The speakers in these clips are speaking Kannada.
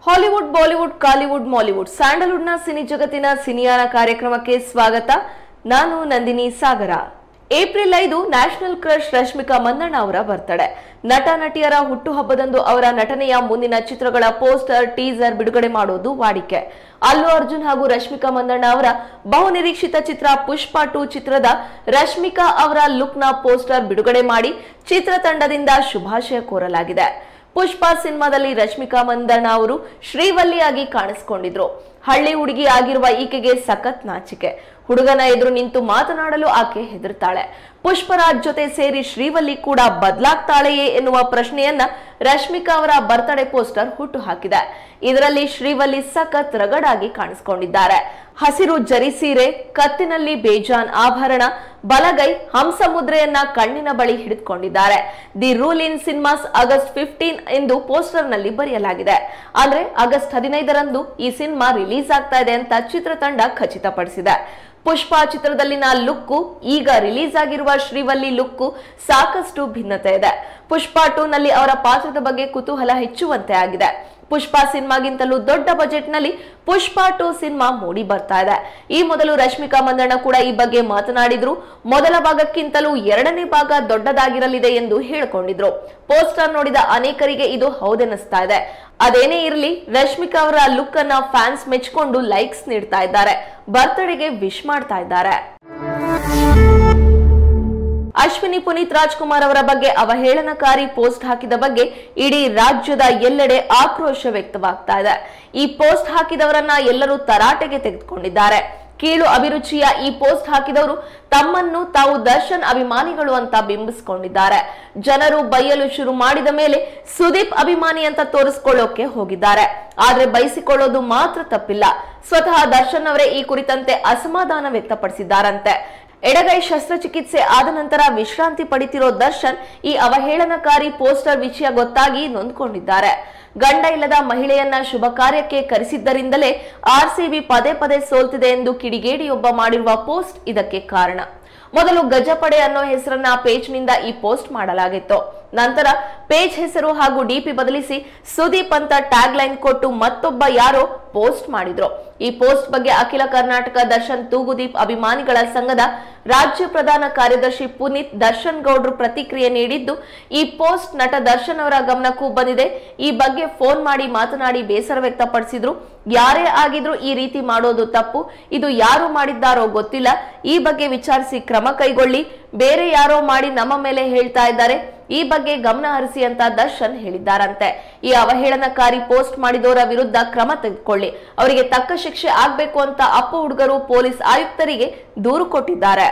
ಹಾಲಿವುಡ್, ಬಾಲಿವುಡ್, ಕಾಲಿವುಡ್, ಮಾಲಿವುಡ್, ಸ್ಯಾಂಡಲ್ವುಡ್ನ ಸಿನಿ ಜಗತ್ತಿನ ಸಿನಿಯಾನ ಕಾರ್ಯಕ್ರಮಕ್ಕೆ ಸ್ವಾಗತ. ನಾನು Nandini Sagar. April 5 national crush Rashmika Mandanna ಅವರ ಬರ್ತಡೇ. ನಟ ನಟಿಯರ ಹುಟ್ಟುಹಬ್ಬದಂದು ಅವರ ನಟನೆಯ ಮುಂದಿನ ಚಿತ್ರಗಳ ಪೋಸ್ಟರ್, ಟೀಸರ್ ಬಿಡುಗಡೆ ಮಾಡೋದು ವಾಡಿಕೆ. ಅಲ್ಲು ಅರ್ಜುನ್ ಹಾಗೂ ರಶ್ಮಿಕಾ ಮಂದಣ್ಣ ಅವರ ಬಹುನಿರೀಕ್ಷಿತ ಚಿತ್ರ ಪುಷ್ಪ 2 ಚಿತ್ರದ ರಶ್ಮಿಕಾ ಅವರ ಲುಕ್ನ ಪೋಸ್ಟರ್ ಬಿಡುಗಡೆ ಮಾಡಿ ಚಿತ್ರತಂಡದಿಂದ ಶುಭಾಶಯ ಕೋರಲಾಗಿದೆ. ಪುಷ್ಪ ಸಿನಿಮಾದಲ್ಲಿ ರಶ್ಮಿಕಾ ಮಂದಣ್ಣ ಅವರು ಶ್ರೀವಲ್ಲಿಯಾಗಿ ಕಾಣಿಸಿಕೊಂಡಿದ್ರು. ಹಳ್ಳಿ ಹುಡುಗಿ ಆಗಿರುವ ಈಕೆಗೆ ಸಖತ್ ನಾಚಿಕೆ. ಹುಡುಗನ ಎದುರು ನಿಂತು ಮಾತನಾಡಲು ಆಕೆ ಹೆದರ್ತಾಳೆ. ಪುಷ್ಪರಾಜ್ ಜೊತೆ ಸೇರಿ ಶ್ರೀವಲ್ಲಿ ಕೂಡ ಬದಲಾಗ್ತಾಳೆಯೇ ಎನ್ನುವ ಪ್ರಶ್ನೆಯನ್ನ ರಶ್ಮಿಕಾ ಅವರ ಬರ್ತ್ಡೇ ಪೋಸ್ಟರ್ ಹುಟ್ಟು ಹಾಕಿದೆ. ಇದರಲ್ಲಿ ಶ್ರೀವಲ್ಲಿ ಸಖತ್ ರಗಡಾಗಿ ಕಾಣಿಸಿಕೊಂಡಿದ್ದಾರೆ. ಹಸಿರು ಜರಿ ಸೀರೆ, ಕತ್ತಿನಲ್ಲಿ ಬೇಜಾನ್ ಆಭರಣ, ಬಲಗೈ ಹಂಸ ಮುದ್ರೆಯನ್ನ ಕಣ್ಣಿನ ಬಳಿ ಹಿಡಿದುಕೊಂಡಿದ್ದಾರೆ. The rule in cinemas August 15 ಎಂದು ಪೋಸ್ಟರ್ ನಲ್ಲಿ ಬರೆಯಲಾಗಿದೆ. ಅಂದ್ರೆ ಆಗಸ್ಟ್ 15ರಂದು ಈ ಸಿನಿಮಾ ರಿಲೀಸ್ ಆಗ್ತಾ ಇದೆ ಅಂತ ಚಿತ್ರತಂಡ ಖಚಿತಪಡಿಸಿದೆ. ಪುಷ್ಪ ಚಿತ್ರದಲ್ಲಿನ ಲುಕ್ಕು ಈಗ ರಿಲೀಸ್ ಆಗಿರುವ ಶ್ರೀವಲ್ಲಿ ಲುಕ್ಕು ಸಾಕಷ್ಟು ಭಿನ್ನತೆ ಇದೆ. ಪುಷ್ಪ 2 ನಲ್ಲಿ ಅವರ ಪಾತ್ರದ ಬಗ್ಗೆ ಕುತೂಹಲ ಹೆಚ್ಚುವಂತೆ ಆಗಿದೆ. ಪುಷ್ಪ ಸಿನಿಮಾಗಿಂತಲೂ ದೊಡ್ಡ ಬಜೆಟ್ ನಲ್ಲಿ ಪುಷ್ಪ 2 ಸಿನಿಮಾ ಮೂಡಿ ಬರ್ತಾ ಇದೆ. ಈ ಮೊದಲು ರಶ್ಮಿಕಾ ಮಂದಣ್ಣ ಕೂಡ ಈ ಬಗ್ಗೆ ಮಾತನಾಡಿದ್ರು. ಮೊದಲ ಭಾಗಕ್ಕಿಂತಲೂ ಎರಡನೇ ಭಾಗ ದೊಡ್ಡದಾಗಿರಲಿದೆ ಎಂದು ಹೇಳಿಕೊಂಡಿದ್ರು. ಪೋಸ್ಟರ್ ನೋಡಿದ ಅನೇಕರಿಗೆ ಇದು ಹೌದೆನಿಸ್ತಾ ಇದೆ. ಅದೇನೇ ಇರಲಿ, ರಶ್ಮಿಕಾ ಅವರ ಲುಕ್ ಅನ್ನ ಫ್ಯಾನ್ಸ್ ಮೆಚ್ಚಿಕೊಂಡು ಲೈಕ್ಸ್ ನೀಡ್ತಾ ಇದ್ದಾರೆ, ಬರ್ತ್ಡೇಗೆ ವಿಶ್ ಮಾಡ್ತಾ ಇದ್ದಾರೆ. ಅಶ್ವಿನಿ ಪುನೀತ್ ರಾಜ್ಕುಮಾರ್ ಅವರ ಬಗ್ಗೆ ಅವಹೇಳನಕಾರಿ ಪೋಸ್ಟ್ ಹಾಕಿದ ಬಗ್ಗೆ ಇಡೀ ರಾಜ್ಯದ ಎಲ್ಲೆಡೆ ಆಕ್ರೋಶ ವ್ಯಕ್ತವಾಗ್ತಾ ಇದೆ. ಈ ಪೋಸ್ಟ್ ಹಾಕಿದವರನ್ನ ಎಲ್ಲರೂ ತರಾಟೆಗೆ ತೆಗೆದುಕೊಂಡಿದ್ದಾರೆ. ಕೀಳು ಅಭಿರುಚಿಯ ಈ ಪೋಸ್ಟ್ ಹಾಕಿದವರು ತಮ್ಮನ್ನು ತಾವು ದರ್ಶನ್ ಅಭಿಮಾನಿಗಳು ಅಂತ ಬಿಂಬಿಸಿಕೊಂಡಿದ್ದಾರೆ. ಜನರು ಬೈಯಲು ಶುರು ಮಾಡಿದ ಮೇಲೆ ಸುದೀಪ್ ಅಭಿಮಾನಿ ಅಂತ ತೋರಿಸಿಕೊಳ್ಳೋಕೆ ಹೋಗಿದ್ದಾರೆ. ಆದ್ರೆ ಬಯಸಿಕೊಳ್ಳೋದು ಮಾತ್ರ ತಪ್ಪಿಲ್ಲ. ಸ್ವತಃ ದರ್ಶನ್ ಅವರೇ ಈ ಕುರಿತಂತೆ ಅಸಮಾಧಾನ ವ್ಯಕ್ತಪಡಿಸಿದ್ದಾರಂತೆ. ಎಡಗೈ ಶಸ್ತ್ರಚಿಕಿತ್ಸೆ ಆದ ನಂತರ ವಿಶ್ರಾಂತಿ ಪಡಿತಿರೋ ದರ್ಶನ್ ಈ ಅವಹೇಳನಕಾರಿ ಪೋಸ್ಟರ್ ವಿಷಯ ಗೊತ್ತಾಗಿ ನೊಂದ್ಕೊಂಡಿದ್ದಾರೆ. ಗಂಡ ಇಲ್ಲದ ಮಹಿಳೆಯನ್ನ ಶುಭ ಕಾರ್ಯಕ್ಕೆ ಕರೆಸಿದ್ದರಿಂದಲೇ ಆರ್ಸಿಬಿ ಪದೇ ಪದೇ ಸೋಲ್ತಿದೆ ಎಂದು ಕಿಡಿಗೇಡಿಯೊಬ್ಬ ಮಾಡಿರುವ ಪೋಸ್ಟ್ ಇದಕ್ಕೆ ಕಾರಣ. ಮೊದಲು ಗಜಪಡೆ ಅನ್ನೋ ಹೆಸರನ್ನ ಪೇಜ್ ನಿಂದ ಈ ಪೋಸ್ಟ್ ಮಾಡಲಾಗಿತ್ತು. ನಂತರ ಪೇಜ್ ಹೆಸರು ಹಾಗೂ ಡಿಪಿ ಬದಲಿಸಿ ಸುದೀಪ್ ಅಂತ ಟ್ಯಾಗ್ ಲೈನ್ ಕೊಟ್ಟು ಮತ್ತೊಬ್ಬ ಯಾರೋ ಪೋಸ್ಟ್ ಮಾಡಿದ್ರು. ಈ ಪೋಸ್ಟ್ ಬಗ್ಗೆ ಅಖಿಲ ಕರ್ನಾಟಕ ದರ್ಶನ್ ತೂಗುದೀಪ್ ಅಭಿಮಾನಿಗಳ ಸಂಘದ ರಾಜ್ಯ ಪ್ರಧಾನ ಕಾರ್ಯದರ್ಶಿ ಪುನೀತ್ ದರ್ಶನ್ ಗೌಡ್ರು ಪ್ರತಿಕ್ರಿಯೆ ನೀಡಿದ್ದು, ಈ ಪೋಸ್ಟ್ ನಟ ದರ್ಶನ್ ಅವರ ಗಮನಕ್ಕೂ ಬಂದಿದೆ. ಈ ಬಗ್ಗೆ ಫೋನ್ ಮಾಡಿ ಮಾತನಾಡಿ ಬೇಸರ ವ್ಯಕ್ತಪಡಿಸಿದ್ರು. ಯಾರೇ ಆಗಿದ್ರು ಈ ರೀತಿ ಮಾಡೋದು ತಪ್ಪು. ಇದು ಯಾರು ಮಾಡಿದ್ದಾರೋ ಗೊತ್ತಿಲ್ಲ. ಈ ಬಗ್ಗೆ ವಿಚಾರಿಸಿ ಕ್ರಮ ಕೈಗೊಳ್ಳಿ. ಬೇರೆ ಯಾರೋ ಮಾಡಿ ನಮ್ಮ ಮೇಲೆ ಹೇಳ್ತಾ ಇದ್ದಾರೆ. ಈ ಬಗ್ಗೆ ಗಮನ ಹರಿಸಿ ಅಂತ ದರ್ಶನ್ ಹೇಳಿದ್ದಾರಂತೆ. ಈ ಅವಹೇಳನಕಾರಿ ಪೋಸ್ಟ್ ಮಾಡಿದವರ ವಿರುದ್ಧ ಕ್ರಮ ತೆಗೆದುಕೊಳ್ಳಿ, ಅವರಿಗೆ ತಕ್ಕ ಶಿಕ್ಷೆ ಆಗ್ಬೇಕು ಅಂತ ಅಪ್ಪು ಹುಡುಗರು ಪೊಲೀಸ್ ಆಯುಕ್ತರಿಗೆ ದೂರು ಕೊಟ್ಟಿದ್ದಾರೆ.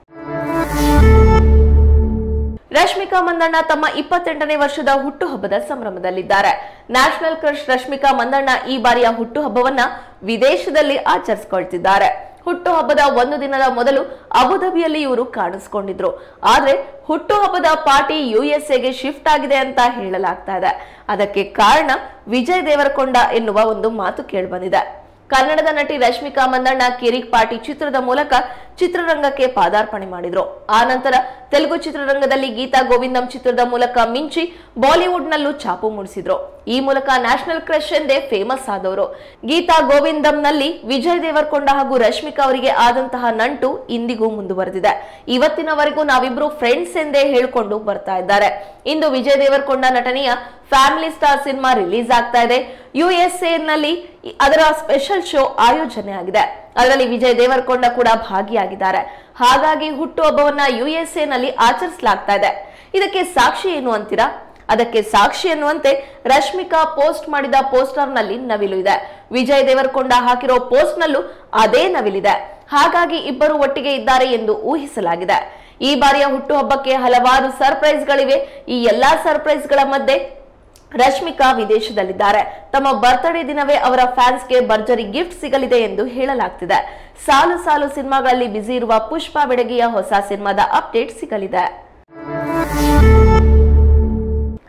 ರಶ್ಮಿಕಾ ಮಂದಣ್ಣ ತಮ್ಮ 28ನೇ ವರ್ಷದ ಹುಟ್ಟುಹಬ್ಬದ ಸಂಭ್ರಮದಲ್ಲಿದ್ದಾರೆ. ನ್ಯಾಷನಲ್ ಕ್ರಶ್ ರಶ್ಮಿಕಾ ಮಂದಣ್ಣ ಈ ಬಾರಿಯ ಹುಟ್ಟುಹಬ್ಬವನ್ನ ವಿದೇಶದಲ್ಲಿ ಆಚರಿಸಿಕೊಳ್ತಿದ್ದಾರೆ. ಹುಟ್ಟುಹಬ್ಬದ ಒಂದು ದಿನದ ಮೊದಲು ಅಬುಧಾಬಿಯಲ್ಲಿ ಇವರು ಕಾಣಿಸಿಕೊಂಡಿದ್ರು. ಆದ್ರೆ ಹುಟ್ಟುಹಬ್ಬದ ಪಾರ್ಟಿ ಯುಎಸ್ಎಗೆ ಶಿಫ್ಟ್ ಆಗಿದೆ ಅಂತ ಹೇಳಲಾಗ್ತಾ ಇದೆ. ಅದಕ್ಕೆ ಕಾರಣ ವಿಜಯ್ ದೇವರಕೊಂಡ ಎನ್ನುವ ಒಂದು ಮಾತು ಕೇಳಿಬಂದಿದೆ. ಕನ್ನಡದ ನಟಿ ರಶ್ಮಿಕಾ ಮಂದಣ್ಣ ಕಿರಿಕ್ ಪಾರ್ಟಿ ಚಿತ್ರದ ಮೂಲಕ ಚಿತ್ರರಂಗಕ್ಕೆ ಪಾದಾರ್ಪಣೆ ಮಾಡಿದ್ರು. ಆ ನಂತರ ತೆಲುಗು ಚಿತ್ರರಂಗದಲ್ಲಿ ಗೀತಾ ಗೋವಿಂದಂ ಚಿತ್ರದ ಮೂಲಕ ಮಿಂಚಿ ಬಾಲಿವುಡ್ ನಲ್ಲೂ ಛಾಪು ಮೂಡಿಸಿದ್ರು. ಈ ಮೂಲಕ ನ್ಯಾಷನಲ್ ಕ್ರಶ್ ಎಂದೇ ಫೇಮಸ್ ಆದವರು. ಗೀತಾ ಗೋವಿಂದಂನಲ್ಲಿ ವಿಜಯ್ ದೇವರಕೊಂಡ ಹಾಗೂ ರಶ್ಮಿಕಾ ಅವರಿಗೆ ಆದಂತಹ ನಂಟು ಇಂದಿಗೂ ಮುಂದುವರೆದಿದೆ. ಇವತ್ತಿನವರೆಗೂ ನಾವಿಬ್ರು ಫ್ರೆಂಡ್ಸ್ ಎಂದೇ ಹೇಳ್ಕೊಂಡು ಬರ್ತಾ ಇದ್ದಾರೆ. ಇಂದು ವಿಜಯ್ ದೇವರಕೊಂಡ ನಟನೆಯ ಫ್ಯಾಮಿಲಿ ಸ್ಟಾರ್ ಸಿನಿಮಾ ರಿಲೀಸ್ ಆಗ್ತಾ ಇದೆ. ಯುಎಸ್ಎ ನಲ್ಲಿ ಅದರ ಸ್ಪೆಷಲ್ ಶೋ ಆಯೋಜನೆ ಆಗಿದೆ. ಅದರಲ್ಲಿ ವಿಜಯ್ ದೇವರಕೊಂಡ ಕೂಡ ಭಾಗಿಯಾಗಿದ್ದಾರೆ. ಹಾಗಾಗಿ ಹುಟ್ಟುಹಬ್ಬವನ್ನ ಯುಎಸ್ಎ ನಲ್ಲಿ ಆಚರಿಸಲಾಗ್ತಾ ಇದೆ. ಇದಕ್ಕೆ ಸಾಕ್ಷಿ ಏನು ಅಂತೀರಾ? ಅದಕ್ಕೆ ಸಾಕ್ಷಿ ಎನ್ನುವಂತೆ ರಶ್ಮಿಕಾ ಪೋಸ್ಟ್ ಮಾಡಿದ ಪೋಸ್ಟರ್ ನಲ್ಲಿ ನವಿಲು ಇದೆ. ವಿಜಯ್ ದೇವರಕೊಂಡ ಹಾಕಿರೋ ಪೋಸ್ಟ್ ನಲ್ಲೂ ಅದೇ ನವಿಲಿದೆ. ಹಾಗಾಗಿ ಇಬ್ಬರು ಒಟ್ಟಿಗೆ ಇದ್ದಾರೆ ಎಂದು ಊಹಿಸಲಾಗಿದೆ. ಈ ಬಾರಿಯ ಹುಟ್ಟುಹಬ್ಬಕ್ಕೆ ಹಲವಾರು ಸರ್ಪ್ರೈಸ್ ಗಳಿವೆ. ಈ ಎಲ್ಲಾ ಸರ್ಪ್ರೈಸ್ ಗಳ ಮಧ್ಯೆ ರಶ್ಮಿಕಾ ವಿದೇಶದಲ್ಲಿದ್ದಾರೆ. ತಮ್ಮ ಬರ್ತ್ಡೇ ದಿನವೇ ಅವರ ಫ್ಯಾನ್ಸ್ಗೆ ಭರ್ಜರಿ ಗಿಫ್ಟ್ ಸಿಗಲಿದೆ ಎಂದು ಹೇಳಲಾಗ್ತಿದೆ. ಸಾಲು ಸಾಲು ಸಿನಿಮಾಗಳಲ್ಲಿ ಬ್ಯುಸಿ ಇರುವ ಪುಷ್ಪ ಬೆಡಗಿಯ ಹೊಸ ಸಿನಿಮಾದ ಅಪ್ಡೇಟ್ ಸಿಗಲಿದೆ.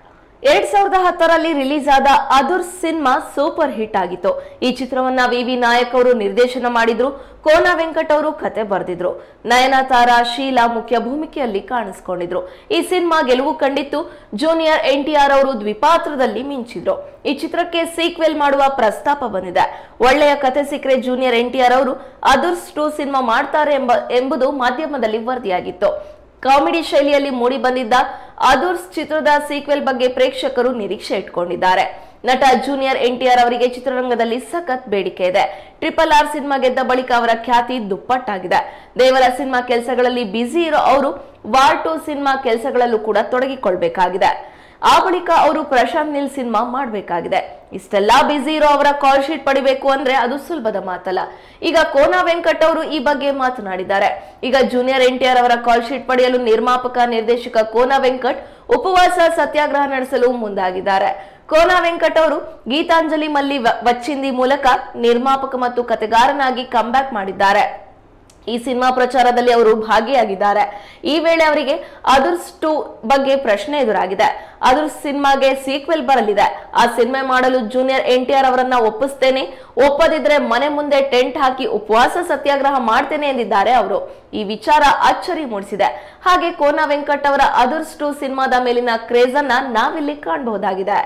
2010ರಲ್ಲಿ ರಿಲೀಸ್ ಆದ ಅದುರ್ಸ್ ಸಿನಿಮಾ ಸೂಪರ್ ಹಿಟ್ ಆಗಿತ್ತು. ಈ ಚಿತ್ರವನ್ನ ವಿ ನಾಯಕ್ ಅವರು ನಿರ್ದೇಶನ ಮಾಡಿದ್ರು. ಕೋನ ವೆಂಕಟ್ ಅವರು ಕತೆ ಬರೆದಿದ್ರು. ನಯನತಾರಾ, ಶೀಲಾ ಮುಖ್ಯ ಭೂಮಿಕೆಯಲ್ಲಿ ಕಾಣಿಸಿಕೊಂಡಿದ್ರು. ಈ ಸಿನಿಮಾ ಗೆಲುವು ಕಂಡಿತ್ತು. ಜೂನಿಯರ್ NTR ಅವರು ದ್ವಿಪಾತ್ರದಲ್ಲಿ ಮಿಂಚಿದ್ರು. ಈ ಚಿತ್ರಕ್ಕೆ ಸೀಕ್ವೆಲ್ ಮಾಡುವ ಪ್ರಸ್ತಾಪ ಬಂದಿದೆ. ಒಳ್ಳೆಯ ಕತೆ ಸಿಕ್ಕರೆ ಜೂನಿಯರ್ NTR ಅವರು ಅದುರ್ಸ್ 2 ಸಿನಿಮಾ ಮಾಡ್ತಾರೆ ಎಂಬುದು ಮಾಧ್ಯಮದಲ್ಲಿ ವರದಿಯಾಗಿತ್ತು. ಕಾಮಿಡಿ ಶೈಲಿಯಲ್ಲಿ ಮೂಡಿ ಬಂದಿದ್ದ ಅದುರ್ಸ್ ಚಿತ್ರದ ಸೀಕ್ವೆಲ್ ಬಗ್ಗೆ ಪ್ರೇಕ್ಷಕರು ನಿರೀಕ್ಷೆ ಇಟ್ಕೊಂಡಿದ್ದಾರೆ. ನಟ ಜೂನಿಯರ್ NTR ಅವರಿಗೆ ಚಿತ್ರರಂಗದಲ್ಲಿ ಸಖತ್ ಬೇಡಿಕೆ ಇದೆ. RRR ಸಿನಿಮಾ ಗೆದ್ದ ಬಳಿಕ ಅವರ ಖ್ಯಾತಿ ದುಪ್ಪಟ್ಟಾಗಿದೆ. ದೇವರ ಸಿನಿಮಾ ಕೆಲಸಗಳಲ್ಲಿ ಬ್ಯುಸಿ ಇರೋ ಅವರು ವಾರ್ 2 ಸಿನಿಮಾ ಕೆಲಸಗಳಲ್ಲೂ ಕೂಡ ತೊಡಗಿಕೊಳ್ಬೇಕಾಗಿದೆ. ಆ ಬಳಿಕ ಅವರು ಪ್ರಶಾಂತ್ ನೀಲ್ ಸಿನಿಮಾ ಮಾಡಬೇಕಾಗಿದೆ. ಇಷ್ಟೆಲ್ಲಾ ಬ್ಯುಸಿ ಇರೋ ಅವರ ಕಾಲ್ ಶೀಟ್ ಪಡಿಬೇಕು ಅಂದ್ರೆ ಅದು ಸುಲಭದ ಮಾತಲ್ಲ. ಈಗ ಕೋನ ವೆಂಕಟ್ ಅವರು ಈ ಬಗ್ಗೆ ಮಾತನಾಡಿದ್ದಾರೆ. ಈಗ ಜೂನಿಯರ್ NTR ಅವರ ಕಾಲ್ ಶೀಟ್ ಪಡೆಯಲು ನಿರ್ಮಾಪಕ ನಿರ್ದೇಶಕ ಕೋನ ವೆಂಕಟ್ ಉಪವಾಸ ಸತ್ಯಾಗ್ರಹ ನಡೆಸಲು ಮುಂದಾಗಿದ್ದಾರೆ. ಕೋನ ವೆಂಕಟ್ ಅವರು ಗೀತಾಂಜಲಿ ಮಲ್ಲಿ ವಚ್ಚಿಂದಿ ಮೂಲಕ ನಿರ್ಮಾಪಕ ಮತ್ತು ಕತೆಗಾರನಾಗಿ ಕಂಬ್ಯಾಕ್ ಮಾಡಿದ್ದಾರೆ. ಈ ಸಿನಿಮಾ ಪ್ರಚಾರದಲ್ಲಿ ಅವರು ಭಾಗಿಯಾಗಿದ್ದಾರೆ. ಈ ವೇಳೆ ಅವರಿಗೆ ಅದುರ್ಸ್ 2 ಬಗ್ಗೆ ಪ್ರಶ್ನೆ ಎದುರಾಗಿದೆ. ಅದುರ್ಸ್ ಸಿನಿಮಾಗೆ ಸೀಕ್ವೆಲ್ ಬರಲಿದೆ. ಆ ಸಿನಿಮಾ ಮಾಡಲು ಜೂನಿಯರ್ NTR ಅವರನ್ನ ಒಪ್ಪಿಸ್ತೇನೆ, ಒಪ್ಪದಿದ್ರೆ ಮನೆ ಮುಂದೆ ಟೆಂಟ್ ಹಾಕಿ ಉಪವಾಸ ಸತ್ಯಾಗ್ರಹ ಮಾಡ್ತೇನೆ ಎಂದಿದ್ದಾರೆ ಅವರು. ಈ ವಿಚಾರ ಅಚ್ಚರಿ ಮೂಡಿಸಿದೆ. ಹಾಗೆ ಕೋನ ವೆಂಕಟ್ ಅವರ ಅದುರ್ಸ್ 2 ಸಿನಿಮಾದ ಮೇಲಿನ ಕ್ರೇಜ್ ಅನ್ನ ನಾವಿಲ್ಲಿ ಕಾಣಬಹುದಾಗಿದೆ.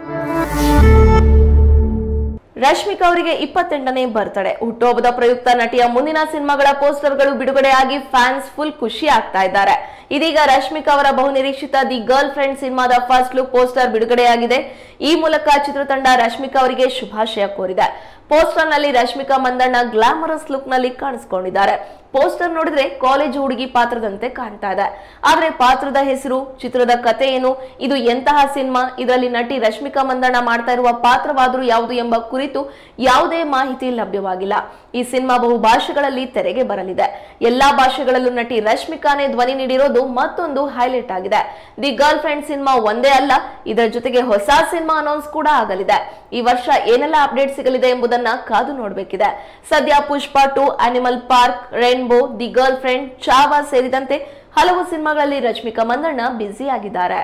ರಶ್ಮಿಕಾ ಅವರಿಗೆ 28ನೇ ಬರ್ತ್ಡೇ. ಹುಟ್ಟುಹಬ್ಬದ ಪ್ರಯುಕ್ತ ನಟಿಯ ಮುಂದಿನ ಸಿನಿಮಾಗಳ ಪೋಸ್ಟರ್ಗಳು ಬಿಡುಗಡೆಯಾಗಿ ಫ್ಯಾನ್ಸ್ ಫುಲ್ ಖುಷಿ ಆಗ್ತಾ ಇದ್ದಾರೆ. ಇದೀಗ ರಶ್ಮಿಕಾ ಅವರ ಬಹುನಿರೀಕ್ಷಿತ ದಿ ಗರ್ಲ್ ಫ್ರೆಂಡ್ ಸಿನಿಮಾದ ಫಸ್ಟ್ ಲುಕ್ ಪೋಸ್ಟರ್ ಬಿಡುಗಡೆಯಾಗಿದೆ. ಈ ಮೂಲಕ ಚಿತ್ರತಂಡ ರಶ್ಮಿಕಾ ಅವರಿಗೆ ಶುಭಾಶಯ ಕೋರಿದೆ. ಪೋಸ್ಟರ್ ನಲ್ಲಿ ರಶ್ಮಿಕಾ ಮಂದಣ್ಣ ಗ್ಲಾಮರಸ್ ಲುಕ್ ನಲ್ಲಿ ಕಾಣಿಸಿಕೊಂಡಿದ್ದಾರೆ. ಪೋಸ್ಟರ್ ನೋಡಿದ್ರೆ ಕಾಲೇಜು ಹುಡುಗಿ ಪಾತ್ರದಂತೆ ಕಾಣ್ತಾ ಇದೆ. ಆದ್ರೆ ಪಾತ್ರದ ಹೆಸರು, ಚಿತ್ರದ ಕತೆ ಏನು, ಇದು ಎಂತಹ ಸಿನಿಮಾ, ಇದರಲ್ಲಿ ನಟಿ ರಶ್ಮಿಕಾ ಮಂದಣ್ಣ ಮಾಡ್ತಾ ಇರುವ ಪಾತ್ರವಾದರೂ ಯಾವುದು ಎಂಬ ಕುರಿತು ಯಾವುದೇ ಮಾಹಿತಿ ಲಭ್ಯವಾಗಿಲ್ಲ. ಈ ಸಿನಿಮಾ ಬಹು ಭಾಷೆಗಳಲ್ಲಿ ತೆರೆಗೆ ಬರಲಿದೆ. ಎಲ್ಲಾ ಭಾಷೆಗಳಲ್ಲೂ ನಟಿ ರಶ್ಮಿಕಾನೇ ಧ್ವನಿ ನೀಡಿರೋದು ಮತ್ತೊಂದು ಹೈಲೈಟ್ ಆಗಿದೆ. ದಿ ಗರ್ಲ್ ಫ್ರೆಂಡ್ ಸಿನಿಮಾ ಒಂದೇ ಅಲ್ಲ, ಇದರ ಜೊತೆಗೆ ಹೊಸ ಸಿನಿಮಾ ಅನೌನ್ಸ್ ಕೂಡ ಆಗಲಿದೆ. ಈ ವರ್ಷ ಏನೆಲ್ಲ ಅಪ್ಡೇಟ್ ಸಿಗಲಿದೆ ಎಂಬುದನ್ನ ಕಾದು ನೋಡಬೇಕಿದೆ. ಸದ್ಯ Pushpa 2, animal park, rainbow, the girlfriend, Chhaava ಸೇರಿದಂತೆ ಹಲವು ಸಿನಿಮಾಗಳಲ್ಲಿ ರಶ್ಮಿಕಾ ಮಂದಣ್ಣ ಬ್ಯುಸಿ ಆಗಿದ್ದಾರೆ.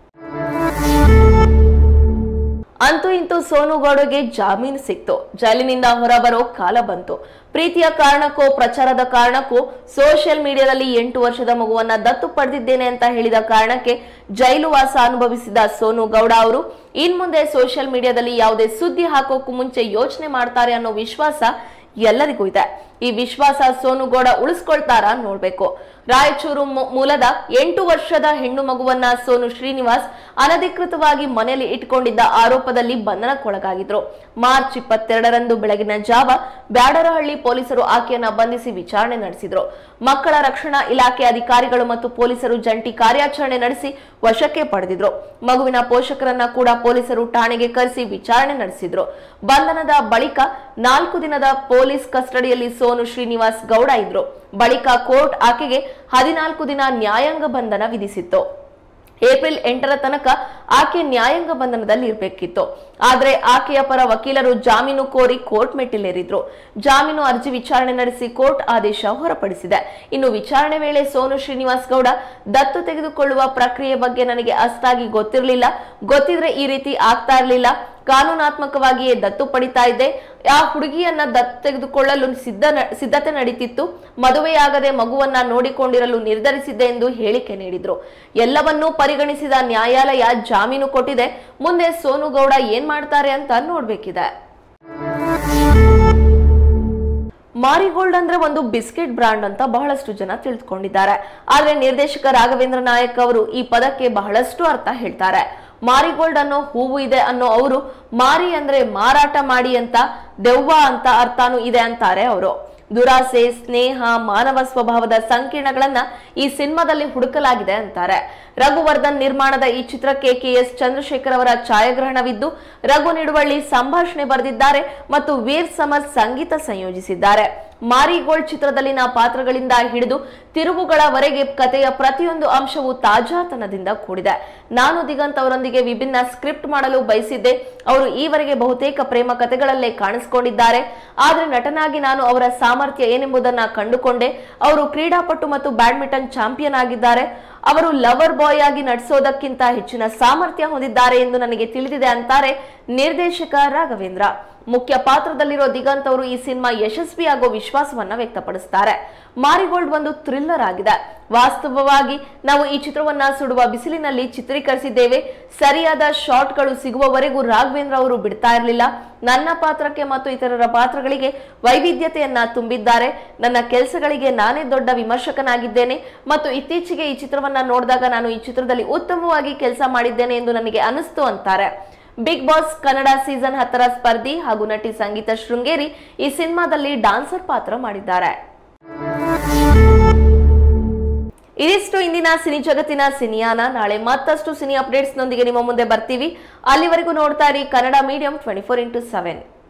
ಅಂತೂ ಇಂತೂ ಸೋನು ಗೌಡಗೆ ಜಾಮೀನು ಸಿಕ್ತು. ಜೈಲಿನಿಂದ ಹೊರಬರೋ ಕಾಲ ಬಂತು. ಪ್ರೀತಿಯ ಕಾರಣಕ್ಕೋ ಪ್ರಚಾರದ ಕಾರಣಕ್ಕೋ ಸೋಷಿಯಲ್ ಮೀಡಿಯಾದಲ್ಲಿ 8 ವರ್ಷದ ಮಗುವನ್ನ ದತ್ತು ಪಡೆದಿದ್ದೇನೆ ಅಂತ ಹೇಳಿದ ಕಾರಣಕ್ಕೆ ಜೈಲು ವಾಸ ಅನುಭವಿಸಿದ ಸೋನು ಗೌಡ ಅವರು ಇನ್ಮುಂದೆ ಸೋಷಿಯಲ್ ಮೀಡಿಯಾದಲ್ಲಿ ಯಾವುದೇ ಸುದ್ದಿ ಹಾಕೋಕ್ಕೂ ಮುಂಚೆ ಯೋಚನೆ ಮಾಡ್ತಾರೆ ಅನ್ನೋ ವಿಶ್ವಾಸ ಎಲ್ಲರಿಗೂ ಇದೆ. ಈ ವಿಶ್ವಾಸ ಸೋನು ಗೌಡ ಉಳಿಸ್ಕೊಳ್ತಾರ ನೋಡ್ಬೇಕು. ರಾಯಚೂರು ಮೂಲದ 8 ವರ್ಷದ ಹೆಣ್ಣು ಮಗುವನ್ನ ಸೋನು ಶ್ರೀನಿವಾಸ್ ಅನಧಿಕೃತವಾಗಿ ಮನೆಯಲ್ಲಿ ಇಟ್ಕೊಂಡಿದ್ದ ಆರೋಪದಲ್ಲಿ ಬಂಧನಕ್ಕೊಳಗಾಗಿದ್ರು. ಮಾರ್ಚ್ 22ರಂದು ಬೆಳಗಿನ ಜಾವ ಬ್ಯಾಡರಹಳ್ಳಿ ಪೊಲೀಸರು ಆಕೆಯನ್ನ ಬಂಧಿಸಿ ವಿಚಾರಣೆ ನಡೆಸಿದ್ರು. ಮಕ್ಕಳ ರಕ್ಷಣಾ ಇಲಾಖೆ ಅಧಿಕಾರಿಗಳು ಮತ್ತು ಪೊಲೀಸರು ಜಂಟಿ ಕಾರ್ಯಾಚರಣೆ ನಡೆಸಿ ವಶಕ್ಕೆ ಪಡೆದಿದ್ರು. ಮಗುವಿನ ಪೋಷಕರನ್ನ ಕೂಡ ಪೊಲೀಸರು ಠಾಣೆಗೆ ಕರೆಸಿ ವಿಚಾರಣೆ ನಡೆಸಿದ್ರು. ಬಂಧನದ ಬಳಿಕ 4 ದಿನದ ಪೊಲೀಸ್ ಕಸ್ಟಡಿಯಲ್ಲಿ ಸೋನು ಶ್ರೀನಿವಾಸ್ ಗೌಡ ಇದ್ರು. ಬಳಿಕ ಕೋರ್ಟ್ ಆಕೆಗೆ 14 ದಿನ ನ್ಯಾಯಾಂಗ ಬಂಧನ ವಿಧಿಸಿತ್ತು. ಏಪ್ರಿಲ್ 8ರ ತನಕ ಆಕೆ ನ್ಯಾಯಾಂಗ ಬಂಧನದಲ್ಲಿ ಇರಬೇಕಿತ್ತು. ಆದ್ರೆ ಆಕೆಯ ಪರ ವಕೀಲರು ಜಾಮೀನು ಕೋರಿ ಕೋರ್ಟ್ ಮೆಟ್ಟಿಲೇರಿದ್ರು. ಜಾಮೀನು ಅರ್ಜಿ ವಿಚಾರಣೆ ನಡೆಸಿ ಕೋರ್ಟ್ ಆದೇಶ ಹೊರಪಡಿಸಿದೆ. ಇನ್ನು ವಿಚಾರಣೆ ವೇಳೆ ಸೋನು ಶ್ರೀನಿವಾಸ್ ಗೌಡ ದತ್ತು ತೆಗೆದುಕೊಳ್ಳುವ ಪ್ರಕ್ರಿಯೆ ಬಗ್ಗೆ ನನಗೆ ಅಷ್ಟಾಗಿ ಗೊತ್ತಿರಲಿಲ್ಲ, ಗೊತ್ತಿದ್ರೆ ಈ ರೀತಿ ಆಗ್ತಾ ಇರಲಿಲ್ಲ, ಕಾನೂನಾತ್ಮಕವಾಗಿಯೇ ದತ್ತು ಪಡಿತಾ ಇದ್ದೆ, ಆ ಹುಡುಗಿಯನ್ನ ದತ್ತು ತೆಗೆದುಕೊಳ್ಳಲು ಸಿದ್ಧತೆ ನಡೀತಿತ್ತು, ಮದುವೆಯಾಗದೆ ಮಗುವನ್ನ ನೋಡಿಕೊಂಡಿರಲು ನಿರ್ಧರಿಸಿದ್ದೆ ಎಂದು ಹೇಳಿಕೆ ನೀಡಿದ್ರು. ಎಲ್ಲವನ್ನೂ ಪರಿಗಣಿಸಿದ ನ್ಯಾಯಾಲಯ ಜಾಮೀನು ಕೊಟ್ಟಿದೆ. ಮುಂದೆ ಸೋನು ಗೌಡ ಏನ್ ಮಾಡ್ತಾರೆ ಅಂತ ನೋಡ್ಬೇಕಿದೆ. ಮಾರಿಗೋಲ್ಡ್ ಅಂದ್ರೆ ಒಂದು ಬಿಸ್ಕೆಟ್ ಬ್ರಾಂಡ್ ಅಂತ ಬಹಳಷ್ಟು ಜನ ತಿಳಿದುಕೊಂಡಿದ್ದಾರೆ. ಆದ್ರೆ ನಿರ್ದೇಶಕ ರಾಘವೇಂದ್ರ ನಾಯಕ್ ಅವರು ಈ ಪದಕ್ಕೆ ಬಹಳಷ್ಟು ಅರ್ಥ ಹೇಳ್ತಾರೆ. ಮಾರಿಗೋಲ್ಡ್ ಅನ್ನೋ ಹೂವು ಇದೆ ಅನ್ನೋ ಅವರು ಮಾರಿ ಅಂದ್ರೆ ಮಾರಾಟ ಮಾಡಿ ಅಂತ, ದೆವ್ವ ಅಂತ ಅರ್ಥನೂ ಇದೆ ಅಂತಾರೆ ಅವರು. ದುರಾಸೆ, ಸ್ನೇಹ, ಮಾನವ ಸ್ವಭಾವದ ಸಂಕೀರ್ಣಗಳನ್ನ ಈ ಸಿನಿಮಾದಲ್ಲಿ ಹುಡುಕಲಾಗಿದೆ ಅಂತಾರೆ. ರಘುವರ್ಧನ್ ನಿರ್ಮಾಣದ ಈ ಚಿತ್ರಕ್ಕೆ KS ಚಂದ್ರಶೇಖರ್ ಅವರ ಛಾಯಾಗ್ರಹಣವಿದ್ದು ರಘು ನಿಡುವಳ್ಳಿ ಸಂಭಾಷಣೆ ಬರೆದಿದ್ದಾರೆ ಮತ್ತು ವೀರ್ ಸಮರ್ ಸಂಗೀತ ಸಂಯೋಜಿಸಿದ್ದಾರೆ. ಮಾರಿಗೋಲ್ಡ್ ಚಿತ್ರದಲ್ಲಿನ ಪಾತ್ರಗಳಿಂದ ಹಿಡಿದು ತಿರುವುಗಳವರೆಗೆ ಕಥೆಯ ಪ್ರತಿಯೊಂದು ಅಂಶವು ತಾಜಾತನದಿಂದ ಕೂಡಿದೆ. ನಾನು ದಿಗಂತ್ ಅವರೊಂದಿಗೆ ವಿಭಿನ್ನ ಸ್ಕ್ರಿಪ್ಟ್ ಮಾಡಲು ಬಯಸಿದ್ದೆ. ಅವರು ಈವರೆಗೆ ಬಹುತೇಕ ಪ್ರೇಮ ಕಥೆಗಳಲ್ಲೇ ಕಾಣಿಸಿಕೊಂಡಿದ್ದಾರೆ. ಆದ್ರೆ ನಟನಾಗಿ ನಾನು ಅವರ ಸಾಮರ್ಥ್ಯ ಏನೆಂಬುದನ್ನ ಕಂಡುಕೊಂಡೆ. ಅವರು ಕ್ರೀಡಾಪಟು ಮತ್ತು ಬ್ಯಾಡ್ಮಿಂಟನ್ ಚಾಂಪಿಯನ್ ಆಗಿದ್ದಾರೆ. ಅವರು ಲವರ್ ಬಾಯ್ ಆಗಿ ನಟಿಸೋದಕ್ಕಿಂತ ಹೆಚ್ಚಿನ ಸಾಮರ್ಥ್ಯ ಹೊಂದಿದ್ದಾರೆ ಎಂದು ನನಗೆ ತಿಳಿದಿದೆ ಅಂತಾರೆ ನಿರ್ದೇಶಕ ರಾಘವೇಂದ್ರ. ಮುಖ್ಯ ಪಾತ್ರದಲ್ಲಿರೋ ದಿಗಂತ್ ಅವರು ಈ ಸಿನಿಮಾ ಯಶಸ್ವಿಯಾಗೋ ವಿಶ್ವಾಸವನ್ನ ವ್ಯಕ್ತಪಡಿಸುತ್ತಾರೆ. ಮಾರಿಗೋಲ್ಡ್ ಒಂದು ಥ್ರಿಲ್ಲರ್ ಆಗಿದೆ. ವಾಸ್ತವವಾಗಿ ನಾವು ಈ ಚಿತ್ರವನ್ನ ಸುಡುವ ಬಿಸಿಲಿನಲ್ಲಿ ಚಿತ್ರೀಕರಿಸಿದ್ದೇವೆ. ಸರಿಯಾದ ಶಾಟ್ಗಳು ಸಿಗುವವರೆಗೂ ರಾಘವೇಂದ್ರ ಅವರು ಬಿಡ್ತಾ ಇರಲಿಲ್ಲ. ನನ್ನ ಪಾತ್ರಕ್ಕೆ ಮತ್ತು ಇತರರ ಪಾತ್ರಗಳಿಗೆ ವೈವಿಧ್ಯತೆಯನ್ನ ತುಂಬಿದ್ದಾರೆ. ನನ್ನ ಕೆಲಸಗಳಿಗೆ ನಾನೇ ದೊಡ್ಡ ವಿಮರ್ಶಕನಾಗಿದ್ದೇನೆ ಮತ್ತು ಇತ್ತೀಚೆಗೆ ಈ ಚಿತ್ರವನ್ನ ನೋಡಿದಾಗ ನಾನು ಈ ಚಿತ್ರದಲ್ಲಿ ಉತ್ತಮವಾಗಿ ಕೆಲಸ ಮಾಡಿದ್ದೇನೆ ಎಂದು ನನಗೆ ಅನಿಸ್ತು ಅಂತಾರೆ. ಬಿಗ್ ಬಾಸ್ ಕನ್ನಡ ಸೀಸನ್ 10ರ ಸ್ಪರ್ಧಿ ಹಾಗೂ ನಟಿ ಸಂಗೀತ ಶೃಂಗೇರಿ ಈ ಸಿನಿಮಾದಲ್ಲಿ ಡಾನ್ಸರ್ ಪಾತ್ರ ಮಾಡಿದ್ದಾರೆ. ಇದಿಷ್ಟು ಇಂದಿನ ಸಿನಿ ಜಗತ್ತಿನ ಸಿನಿಯಾನ. ನಾಳೆ ಮತ್ತಷ್ಟು ಸಿನಿ ಅಪ್ಡೇಟ್ಸ್ ನೊಂದಿಗೆ ನಿಮ್ಮ ಮುಂದೆ ಬರ್ತೀವಿ. ಅಲ್ಲಿವರೆಗೂ ನೋಡ್ತಾ ಇರಿ ಕನ್ನಡ ಮೀಡಿಯಂ 24x7.